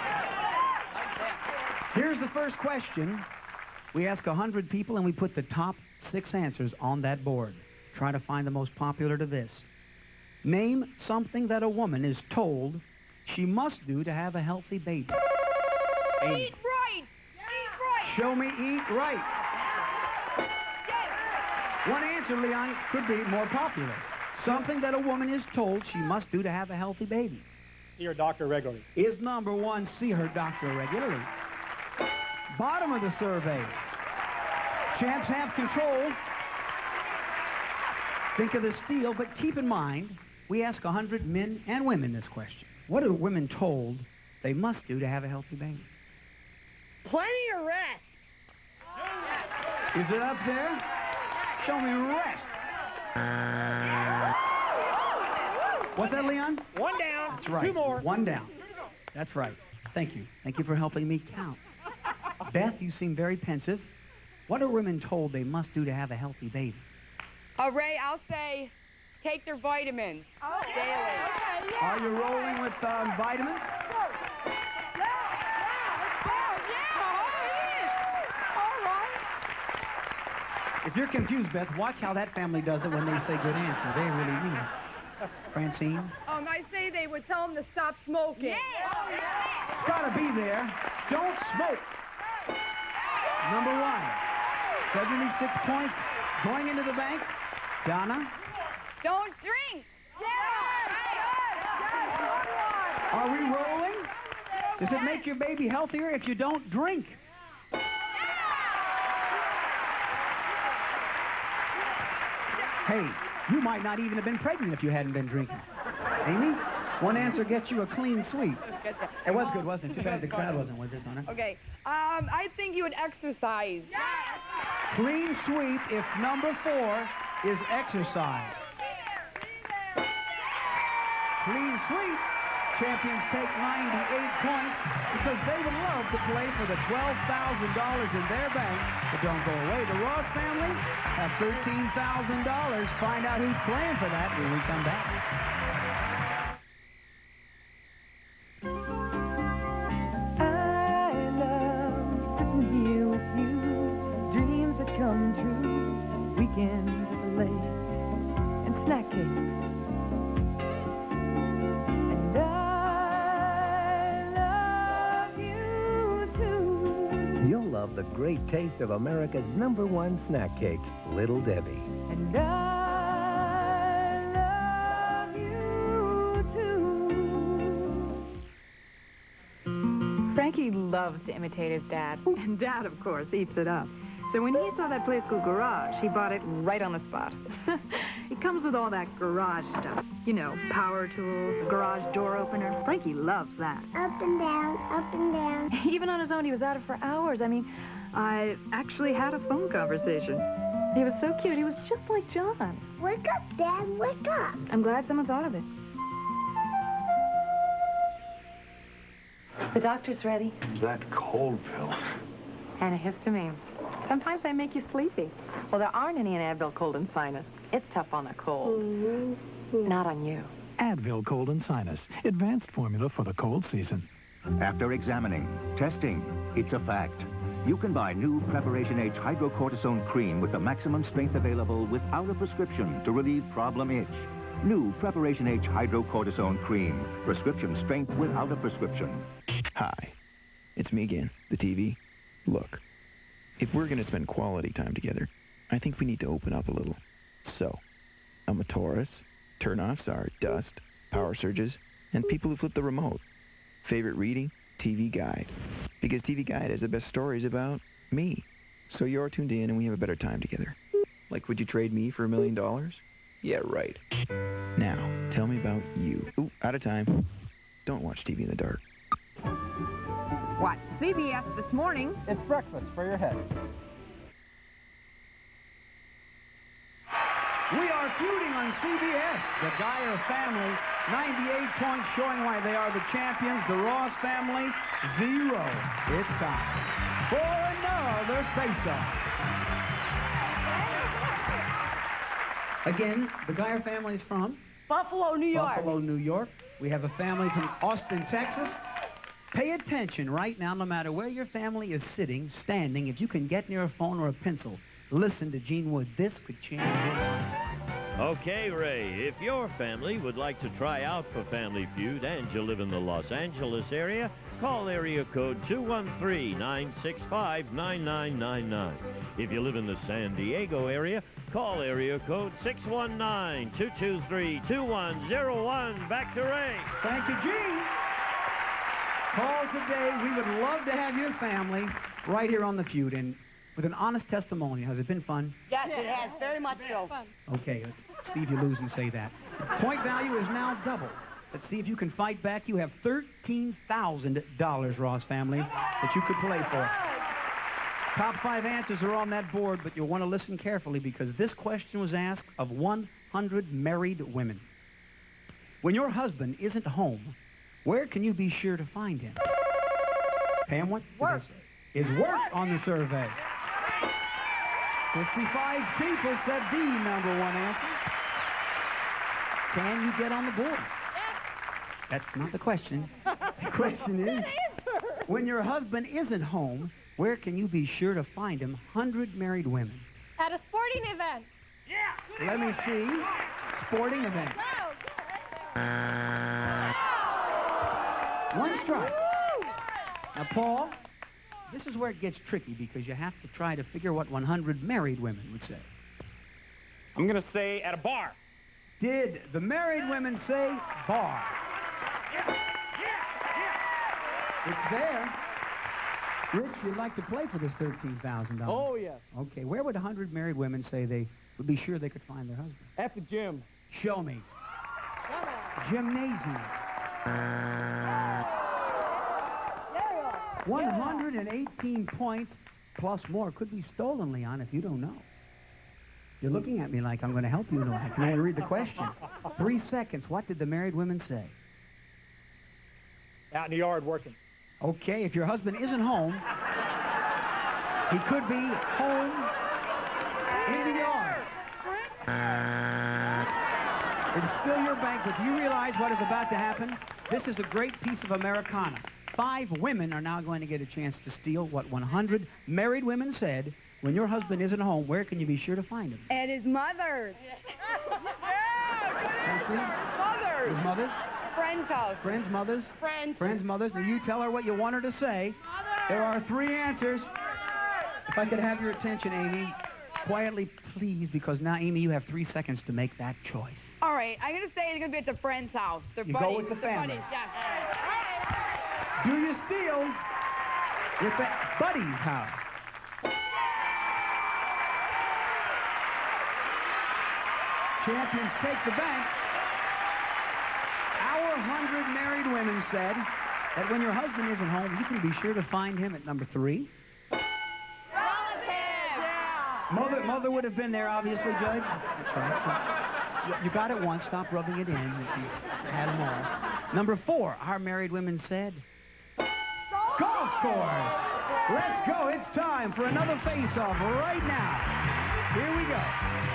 Here's the first question. We ask one hundred people, and we put the top six answers on that board. Try to find the most popular to this. Name something that a woman is told she must do to have a healthy baby. Amy. Eat right! Eat right! Show me eat right. One answer, Leon, could be more popular. Something that a woman is told she must do to have a healthy baby. See your doctor regularly. Is number one, see her doctor regularly. Bottom of the survey. Champs have control. Think of the steal, but keep in mind, we ask one hundred men and women this question. What are women told they must do to have a healthy baby? Plenty of rest. Is it up there? Show me rest. What's that, Leon? One down. That's right. Two more. One down. That's right. Thank you. Thank you for helping me count. Beth, you seem very pensive. What are women told they must do to have a healthy baby? Uh, Ray, I'll say take their vitamins daily. Are you rolling with um, vitamins? If you're confused, Beth, watch how that family does it when they say good answer. They really mean it. Francine? Um, I say they would tell them to stop smoking. Yeah. It's got to be there. Don't smoke. Number one. seventy-six points going into the bank. Donna? Don't drink. Are we rolling? Does it make your baby healthier if you don't drink? Hey, you might not even have been pregnant if you hadn't been drinking. Amy, one answer gets you a clean sweep. It was good, wasn't it? Too bad the crowd wasn't with us on it. Okay. Um, I think you would exercise. Clean sweep if number four is exercise. Clean sweep. Champions take ninety-eight points because they would love to play for the twelve thousand dollars in their bank. But don't go away. The Ross family have thirteen thousand dollars. Find out who's playing for that when we come back. the great taste of America's number one snack cake, Little Debbie. And I love you too. Frankie loves to imitate his dad. And Dad, of course, eats it up. So when he saw that place called Garage, he bought it right on the spot. It comes with all that garage stuff. You know, power tools, a garage door opener. Frankie loves that. Up and down, up and down. Even on his own, he was at it for hours. I mean, I actually had a phone conversation. He was so cute. He was just like John. Wake up, Dad, wake up. I'm glad someone thought of it. The doctor's ready. That cold pill. Antihistamines. Sometimes they make you sleepy. Well, there aren't any in Advil Cold and Sinus. It's tough on the cold. Mm-hmm. Not on you. Advil Cold and Sinus, advanced formula for the cold season. After examining, testing, it's a fact. You can buy new Preparation H hydrocortisone cream with the maximum strength available without a prescription to relieve problem itch. New Preparation H hydrocortisone cream. Prescription strength without a prescription. Hi, it's me again, the T V. Look, if we're going to spend quality time together, I think we need to open up a little. So, I'm a Taurus. Turn-offs are dust, power surges, and people who flip the remote. Favorite reading? T V Guide. Because T V Guide has the best stories about me. So you're tuned in and we have a better time together. Like, would you trade me for a million dollars? Yeah, right. Now, tell me about you. Ooh, out of time. Don't watch T V in the dark. Watch C B S This Morning. It's breakfast for your head. We are feuding on C B S. The Geyer family, ninety-eight points, showing why they are the champions. The Ross family, zero. It's time for another face-off. Again, the Geyer family is from? Buffalo, New York. Buffalo, New York. We have a family from Austin, Texas. Pay attention right now, no matter where your family is sitting, standing. If you can get near a phone or a pencil, listen to Gene Wood. This could change your life. Okay, Ray, if your family would like to try out for Family Feud and you live in the Los Angeles area, call area code two one three, nine six five, nine nine nine nine. If you live in the San Diego area, call area code six one nine, two two three, two one zero one. Back to Ray. Thank you, Gene. Call today. We would love to have your family right here on the Feud. And with an honest testimonial, has it been fun? Yes, it has. Very much so. Okay, let's see if you lose and say that. Point value is now double. Let's see if you can fight back. You have thirteen thousand dollars, Ross family, that you could play for. Top five answers are on that board, but you'll want to listen carefully because this question was asked of one hundred married women. When your husband isn't home, where can you be sure to find him? Pam, what? Work. Is work on the survey. fifty-five people said the number one answer. Can you get on the board? That's not the question. The question is, when your husband isn't home, where can you be sure to find him? one hundred married women. At a sporting event. Yeah. Let me see. Sporting event. One strike. Now, Paul, this is where it gets tricky because you have to try to figure what one hundred married women would say. I'm going to say at a bar. Did the married women say bar? Yeah, yeah, yeah. It's there. Rich, you'd like to play for this thirteen thousand dollars. Oh, yes. Okay, where would one hundred married women say they would be sure they could find their husband? At the gym. Show me. Gymnasium. one hundred eighteen points plus more. Could be stolen, Leon, if you don't know. You're looking at me like I'm going to help you. Know. Can I read the question? Three seconds. What did the married women say? Out in the yard working. Okay, if your husband isn't home, he could be home in the yard. It's still your banquet. Do you realize what is about to happen? This is a great piece of Americana. Five women are now going to get a chance to steal what one hundred married women said. When your husband isn't home, where can you be sure to find him? At his mother's. Mother's. His mother's? Friend's house. Friends' mothers? Friends. Friends' mothers. Now you tell her what you want her to say. Mother. There are three answers. If I could have your attention, Amy, quietly, please, because now, Amy, you have three seconds to make that choice. All right, I'm going to say it's going to be at the friend's house. Their You buddies. go with the their family. Buddies, yes. Do you steal with the buddy's house? Champions take the bank. Our hundred married women said that when your husband isn't home, you can be sure to find him at number three. Mother, mother would have been there, obviously, Judge. That's right. So, you, you got it once. Stop rubbing it in. You, you had them all. Number four, our married women said, golf course. Let's go. It's time for another face-off right now. Here we go.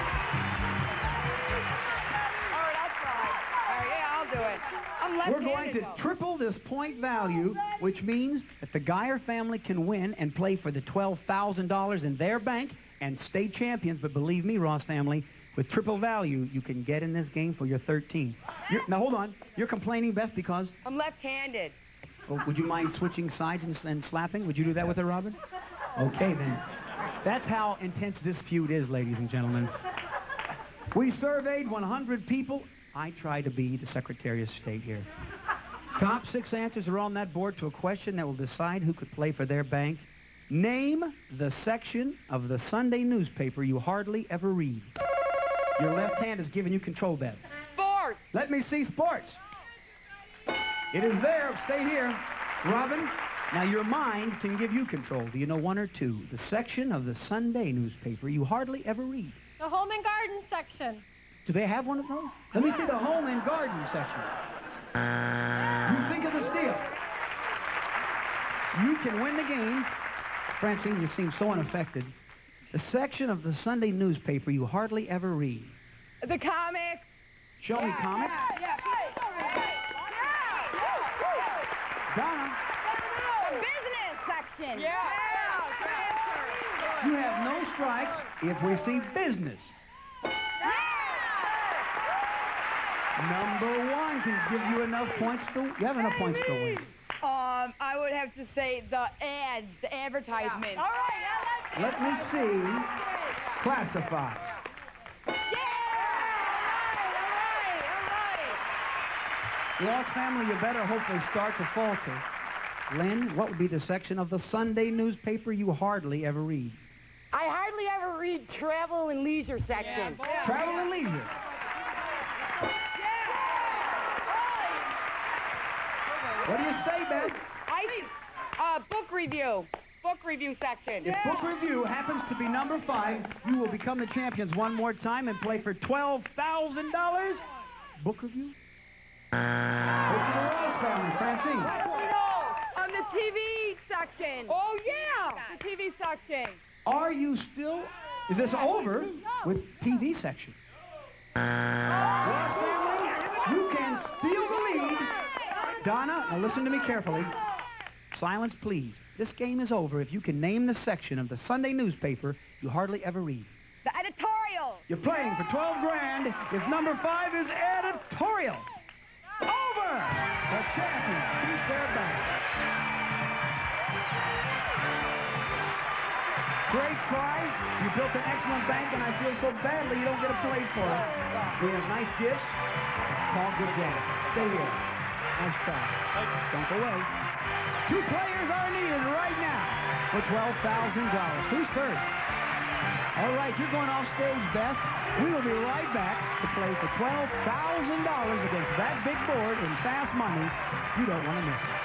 All right, I'll try. All right, yeah, I'll do it. I'm left-handed, We're going to though. triple this point value, which means that the Geyer family can win and play for the twelve thousand dollars in their bank and state champions. But believe me, Ross family, with triple value, you can get in this game for your thirteen. You're, now, hold on. You're complaining, Beth, because... I'm left-handed. Oh, would you mind switching sides and, and slapping? Would you do that with her, Robin? Okay, then. That's how intense this feud is, ladies and gentlemen. We surveyed one hundred people. I try to be the Secretary of State here. Top six answers are on that board to a question that will decide who could play for their bank. Name the section of the Sunday newspaper you hardly ever read. Your left hand is giving you control, Beth. Sports. Let me see sports. It is there. Stay here. Robin, now your mind can give you control. Do you know one or two? The section of the Sunday newspaper you hardly ever read. The home and garden section. Do they have one of those? Let me see the home and garden section. You think of the steal. You can win the game. Francine, you seem so unaffected. The section of the Sunday newspaper you hardly ever read. The comics. Show me comics. Yeah, yeah. Donna. The business section. Yeah. You have no strikes if we see business. Number one can give you enough points to... You have enough points to win. Um, I would have to say the ads, the advertisements. All right, yeah, Let me see. Classify. Ross family, you better hope they start to falter. Lynn, what would be the section of the Sunday newspaper you hardly ever read? I hardly ever read travel and leisure section. Yeah, travel and leisure. What do you say, Beth? I uh, book review. Book review section. If book review happens to be number five, you will become the champions one more time and play for twelve thousand dollars. Book review? Go to the Ross family, Francine. No, on the T V section. Oh, yeah. The T V section. Are you still... Is this over with T V section? Ross family, you can steal the lead. Donna, now listen to me carefully. Silence, please. This game is over if you can name the section of the Sunday newspaper you hardly ever read. The editorial. You're playing for twelve grand if number five is editorial. Over! The champions beat their back. Great try. You built an excellent bank, and I feel so badly you don't get a play for it. We have nice gifts. Paul, good job. Stay here. Nice try. Don't go away. Two players are needed right now for twelve thousand dollars. Who's first? All right, you're going off stage, Beth. We will be right back to play for twelve thousand dollars against that big board in fast money. You don't want to miss it.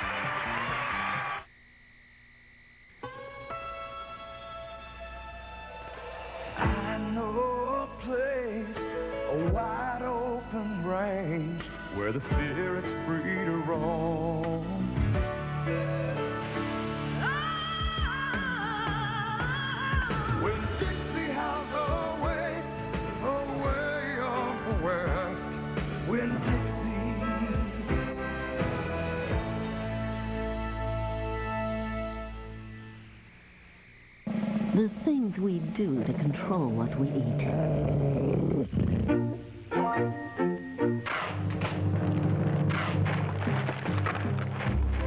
I know a place, a wide open range, where the spirits free to roam. When Dixie howls away, away on the west, when Dixie... The things we do to control what we eat.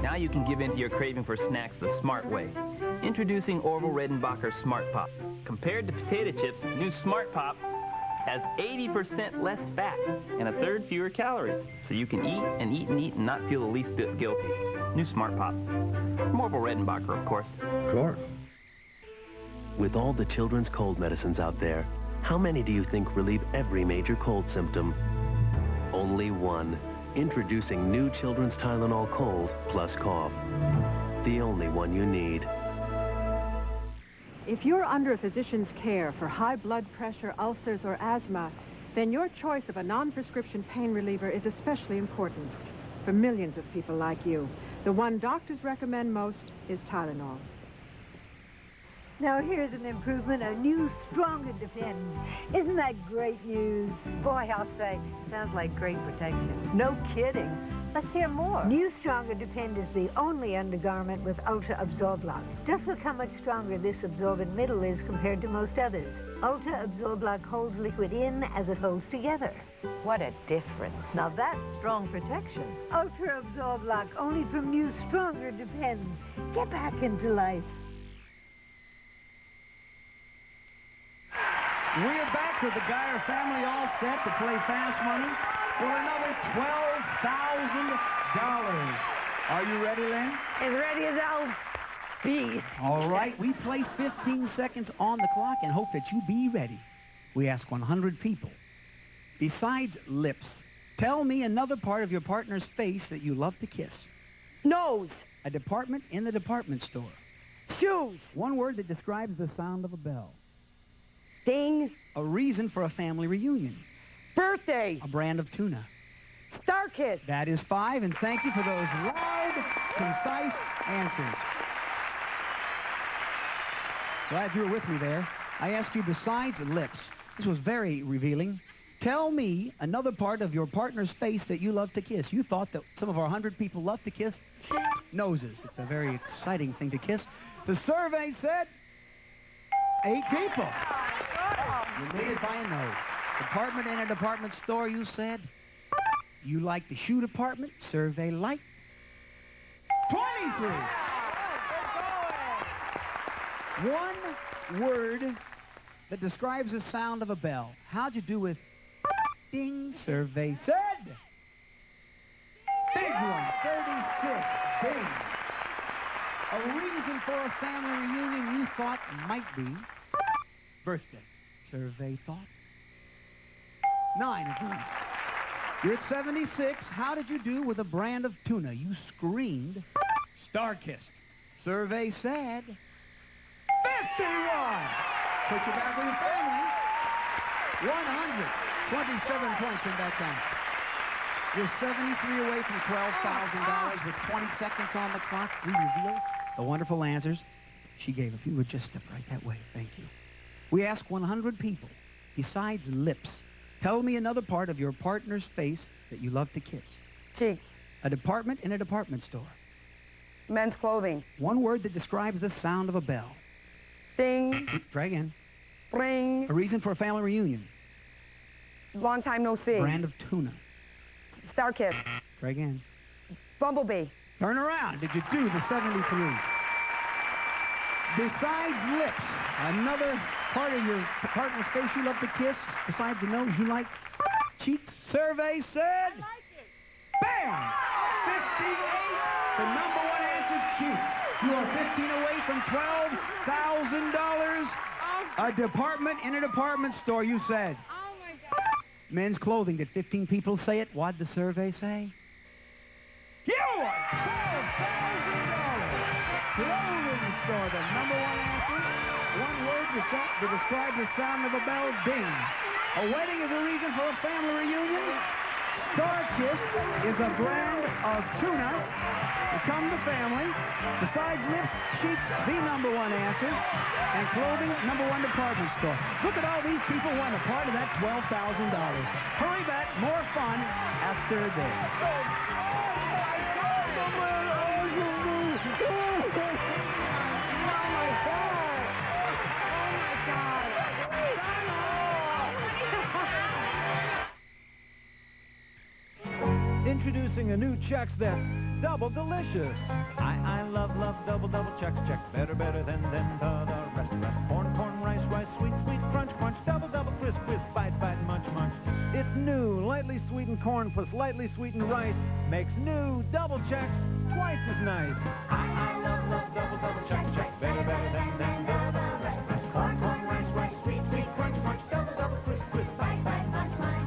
Now you can give in to your craving for snacks the smart way. Introducing Orville Redenbacher Smart Pop. Compared to potato chips, new Smart Pop has eighty percent less fat and a third fewer calories. So you can eat and eat and eat and not feel the least bit guilty. New Smart Pop. From Orville Redenbacher, of course. Sure. With all the children's cold medicines out there, how many do you think relieve every major cold symptom? Only one. Introducing new Children's Tylenol Cold plus Cough. The only one you need. If you're under a physician's care for high blood pressure, ulcers, or asthma, then your choice of a non-prescription pain reliever is especially important. For millions of people like you, the one doctors recommend most is Tylenol. Now here's an improvement, a new Stronger Defend. Isn't that great news? Boy, I'll say, sounds like great protection. No kidding. Let's hear more. New Stronger Defend is the only undergarment with Ultra Absorb Lock. Just look how much stronger this absorbent middle is compared to most others. Ultra Absorb Lock holds liquid in as it holds together. What a difference. Now that's strong protection. Ultra Absorb Lock, only from New Stronger Defend. Get back into life. We are back with the Geyer family all set to play Fast Money for another twelve thousand dollars. Are you ready, Lynn? As ready as I'll be. All right, we place fifteen seconds on the clock and hope that you be ready. We ask one hundred people. Besides lips, tell me another part of your partner's face that you love to kiss. Nose. A department in the department store. Shoes. One word that describes the sound of a bell. Ding. A reason for a family reunion. Birthday. A brand of tuna. Star Kiss. That is five, and thank you for those loud, concise answers. Glad you were with me there. I asked you, besides lips, this was very revealing, tell me another part of your partner's face that you love to kiss. You thought that some of our one hundred people love to kiss noses. It's a very exciting thing to kiss. The survey said eight people. You made it by a nose. Department in a department store, you said. You like the shoe department. Survey light. twenty-three. One word that describes the sound of a bell. How'd you do with ding? Survey said. Big one, thirty-six. Ding. A reason for a family reunion you thought might be birthday. Survey thought. Nine again. You're at seventy-six. How did you do with a brand of tuna? You screamed Star-Kissed. Survey said fifty-one. Put you back with your family. one hundred twenty-seven points in that time. You're seventy-three away from twelve thousand dollars with twenty seconds on the clock. We reveal the wonderful answers she gave. If you would just step right that way. Thank you. We ask one hundred people, besides lips, tell me another part of your partner's face that you love to kiss. Cheeks. A department in a department store. Men's clothing. One word that describes the sound of a bell. Ding. Try again. Ring. A reason for a family reunion. Long time no see. Brand of tuna. Star Kiss. Try again. Bumblebee. Turn around. Did you do the seventy-three? Besides lips, another part of your partner's face you love to kiss, besides the nose you like cheeks. Survey said, I like it. Bam! fifty-eight. The number one answer, cheeks. You are fifteen away from twelve thousand dollars. A department in a department store, you said. Oh, my God. Men's clothing. Did fifteen people say it? What'd the survey say? You are twelve thousand dollars. Clothing store, the number one answer. One word to, to describe the sound of a bell, ding. A wedding is a reason for a family reunion. Star-Kissed is a brand of tuna. Become the family. Besides lips, cheeks, the number one answer. And clothing, number one department store. Look at all these people who are a part of that twelve thousand dollars. Hurry back, more fun after this. Introducing announcing a new Chex that's double delicious. I, I love, love double, double Chex, Chex. Better, better than, than the, the rest, rest. Corn, corn, rice, rice, sweet, sweet, crunch, crunch. Double, double, crisp, crisp, bite, bite, munch, munch. It's new, lightly sweetened corn plus lightly sweetened rice makes new double Chex twice as nice. I, I love, love double, double Chex, Chex. Better, better than, than the, the rest, rest. Corn, corn, rice, rice, sweet, sweet, crunch, crunch. Double, double, crisp, crisp, bite, bite, munch, munch.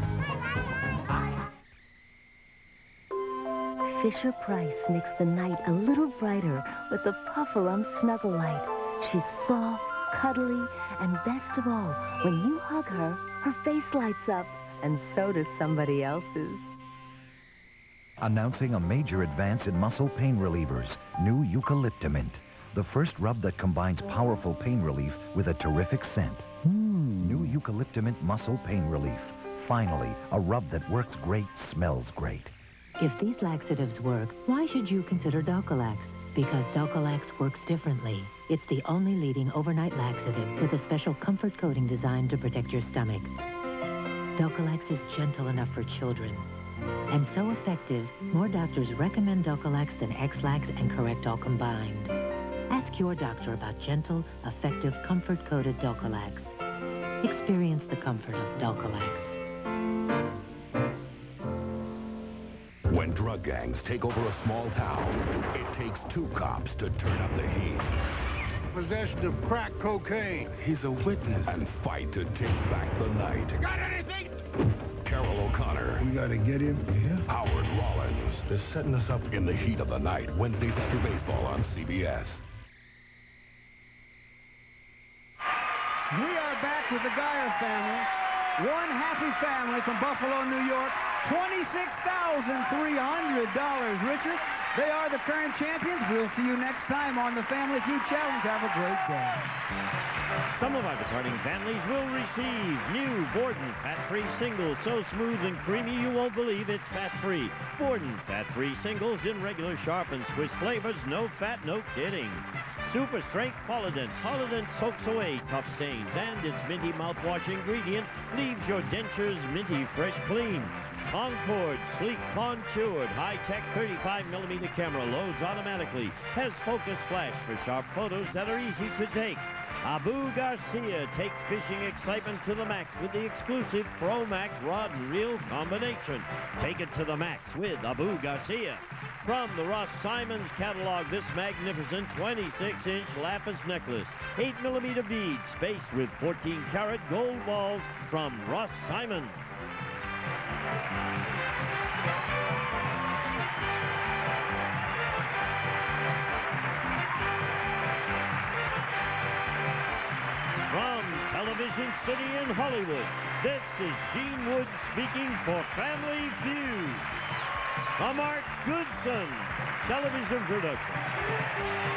Fisher Price makes the night a little brighter with the Pufferum Snuggle Light. She's soft, cuddly, and best of all, when you hug her, her face lights up, and so does somebody else's. Announcing a major advance in muscle pain relievers, new Eucalyptimint. The first rub that combines powerful pain relief with a terrific scent. Mm. New Eucalyptimint muscle pain relief. Finally, a rub that works great, smells great. If these laxatives work, why should you consider Dulcolax? Because Dulcolax works differently. It's the only leading overnight laxative with a special comfort coating designed to protect your stomach. Dulcolax is gentle enough for children. And so effective, more doctors recommend Dulcolax than X-Lax and Correctol combined. Ask your doctor about gentle, effective, comfort-coated Dulcolax. Experience the comfort of Dulcolax. When drug gangs take over a small town, it takes two cops to turn up the heat. Possession of crack cocaine. He's a witness. And fight to take back the night. You got anything? Carol O'Connor. We gotta get him. Yeah. Howard Rollins. They're setting us up in the heat of the night. Wednesdays after baseball on C B S. We are back with the Geyer family. One happy family from Buffalo, New York. twenty-six thousand three hundred dollars, Richard. They are the current champions. We'll see you next time on the Family Feud Challenge. Have a great day. Some of our departing families will receive new Borden fat-free singles. So smooth and creamy you won't believe it's fat-free. Borden fat-free singles in regular, sharp, and Swiss flavors. No fat, no kidding. Super strength Polident. Polident soaks away tough stains, and its minty mouthwash ingredient leaves your dentures minty fresh clean. Concord, sleek, contoured, high-tech thirty-five millimeter camera loads automatically. Has focus flash for sharp photos that are easy to take. Abu Garcia takes fishing excitement to the max with the exclusive Pro Max rod and reel combination. Take it to the max with Abu Garcia. From the Ross Simons catalog, this magnificent twenty-six inch lapis necklace. eight millimeter beads spaced with fourteen karat gold balls from Ross Simons. From Television City in Hollywood, this is Gene Wood speaking for Family Feud. A Mark Goodson television production.